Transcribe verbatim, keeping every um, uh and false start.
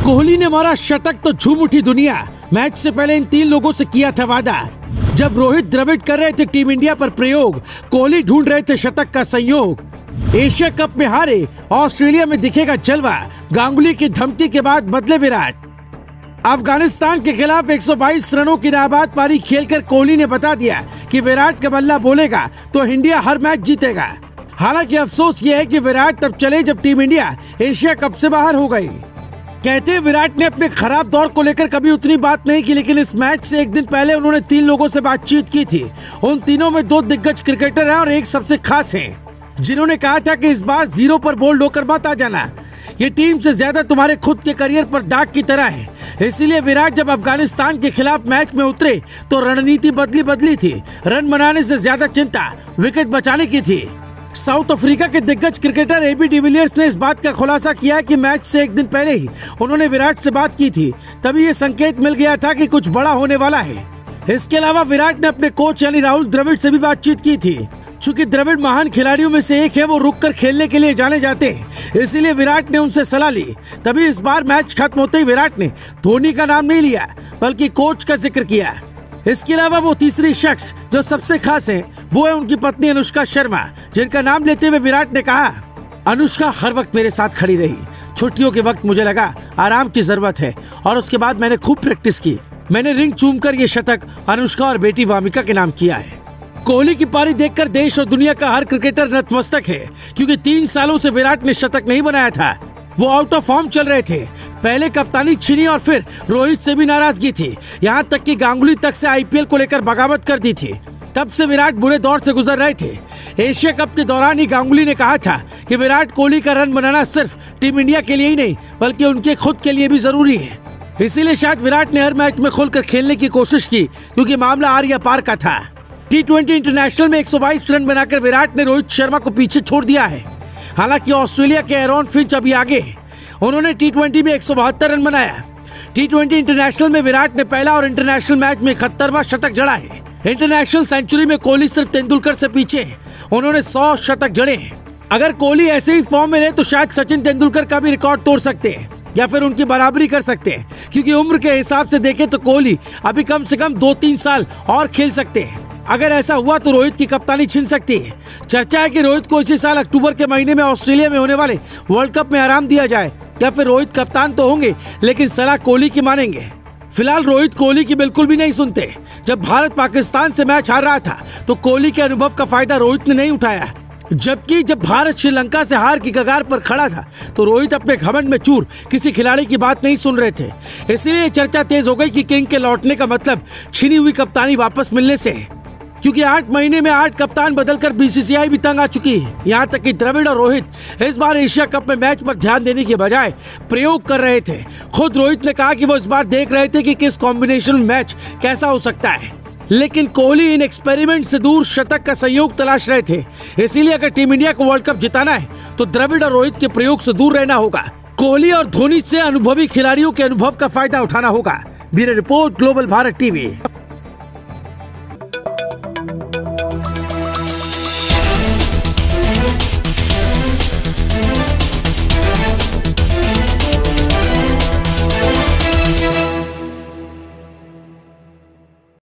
कोहली ने मारा शतक तो झूम उठी दुनिया। मैच से पहले इन तीन लोगों से किया था वादा। जब रोहित द्रविड़ कर रहे थे टीम इंडिया पर प्रयोग, कोहली ढूंढ रहे थे शतक का संयोग। एशिया कप में हारे, ऑस्ट्रेलिया में दिखेगा जलवा। गांगुली की धमकी के बाद बदले विराट। अफगानिस्तान के खिलाफ एक सौ बाईस रनों की नाबाद पारी खेलकर कोहली ने बता दिया कि विराट का बल्ला बोलेगा तो इंडिया हर मैच जीतेगा। हालांकि अफसोस ये है कि विराट तब चले जब टीम इंडिया एशिया कप से बाहर हो गई। कहते हैं विराट ने अपने खराब दौर को लेकर कभी उतनी बात नहीं की, लेकिन इस मैच से एक दिन पहले उन्होंने तीन लोगों से बातचीत की थी। उन तीनों में दो दिग्गज क्रिकेटर हैं और एक सबसे खास हैं, जिन्होंने कहा था कि इस बार जीरो पर बोल्ड होकर मत आ जाना। ये टीम से ज्यादा तुम्हारे खुद के करियर पर दाग की तरह है। इसीलिए विराट जब अफगानिस्तान के खिलाफ मैच में उतरे तो रणनीति बदली बदली थी। रन बनाने से ज्यादा चिंता विकेट बचाने की थी। साउथ अफ्रीका के दिग्गज क्रिकेटर एबी डिविलियर्स ने इस बात का खुलासा किया कि मैच से एक दिन पहले ही उन्होंने विराट से बात की थी। तभी ये संकेत मिल गया था कि कुछ बड़ा होने वाला है। इसके अलावा विराट ने अपने कोच यानी राहुल द्रविड़ से भी बातचीत की थी। चूंकि द्रविड़ महान खिलाड़ियों में से एक है, वो रुक कर खेलने के लिए जाने जाते हैं, इसीलिए विराट ने उनसे सलाह ली। तभी इस बार मैच खत्म होते ही विराट ने धोनी का नाम नहीं लिया, बल्कि कोच का जिक्र किया। इसके अलावा वो तीसरी शख्स जो सबसे खास है, वो है उनकी पत्नी अनुष्का शर्मा, जिनका नाम लेते हुए विराट ने कहा, अनुष्का हर वक्त मेरे साथ खड़ी रही। छुट्टियों के वक्त मुझे लगा आराम की जरूरत है और उसके बाद मैंने खूब प्रैक्टिस की। मैंने रिंग चूमकर ये शतक अनुष्का और बेटी वामिका के नाम किया है। कोहली की पारी देखकर देश और दुनिया का हर क्रिकेटर नतमस्तक है, क्योंकि तीन सालों से विराट ने शतक नहीं बनाया था। वो आउट ऑफ फॉर्म चल रहे थे। पहले कप्तानी छीनी और फिर रोहित से भी नाराजगी थी। यहाँ तक कि गांगुली तक से आईपीएल को लेकर बगावत कर दी थी। तब से विराट बुरे दौर से गुजर रहे थे। एशिया कप के दौरान ही गांगुली ने कहा था कि विराट कोहली का रन बनाना सिर्फ टीम इंडिया के लिए ही नहीं, बल्कि उनके खुद के लिए भी जरूरी है। इसीलिए शायद विराट ने हर मैच में खुलकर खेलने की कोशिश की, क्योंकि मामला आर या पार का था। टी ट्वेंटी इंटरनेशनल में एक सौ बाईस रन बनाकर विराट ने रोहित शर्मा को पीछे छोड़ दिया है। हालांकि ऑस्ट्रेलिया के एरॉन फिंच अभी आगे, उन्होंने टी ट्वेंटी में एक सौ बहत्तर रन बनाया। टी ट्वेंटी इंटरनेशनल में विराट ने पहला और इंटरनेशनल मैच में इकहत्तरवां शतक जड़ा है। इंटरनेशनल सेंचुरी में कोहली सिर्फ तेंदुलकर से पीछे हैं, उन्होंने सौ शतक जड़े हैं। अगर कोहली ऐसे ही फॉर्म में रहे तो शायद सचिन तेंदुलकर का भी रिकॉर्ड तोड़ सकते हैं या फिर उनकी बराबरी कर सकते हैं, क्योंकि उम्र के हिसाब से देखें तो कोहली अभी कम से कम दो तीन साल और खेल सकते हैं। अगर ऐसा हुआ तो रोहित की कप्तानी छिन सकती है। चर्चा है कि रोहित को इसी साल अक्टूबर के महीने में ऑस्ट्रेलिया में होने वाले वर्ल्ड कप में आराम दिया जाए, या फिर रोहित कप्तान तो होंगे लेकिन सलाह कोहली की मानेंगे। फिलहाल रोहित कोहली की बिल्कुल भी नहीं सुनते। जब भारत पाकिस्तान से मैच हार रहा था तो कोहली के अनुभव का फायदा रोहित ने नहीं उठाया, जबकि जब भारत श्रीलंका से हार की कगार पर खड़ा था तो रोहित अपने घमंड में चूर किसी खिलाड़ी की बात नहीं सुन रहे थे। इसलिए चर्चा तेज हो गई कि किंग के लौटने का मतलब छिनी हुई कप्तानी वापस मिलने से है, क्योंकि आठ महीने में आठ कप्तान बदलकर बीसीसीआई भी तंग आ चुकी है। यहाँ तक कि द्रविड़ और रोहित इस बार एशिया कप में मैच पर ध्यान देने के बजाय प्रयोग कर रहे थे। खुद रोहित ने कहा कि वो इस बार देख रहे थे कि किस कॉम्बिनेशन में मैच कैसा हो सकता है, लेकिन कोहली इन एक्सपेरिमेंट से दूर शतक का संयोग तलाश रहे थे। इसीलिए अगर टीम इंडिया को वर्ल्ड कप जिताना है तो द्रविड़ और रोहित के प्रयोग से दूर रहना होगा। कोहली और धोनी से अनुभवी खिलाड़ियों के अनुभव का फायदा उठाना होगा। Bureau report, global Bharat TV.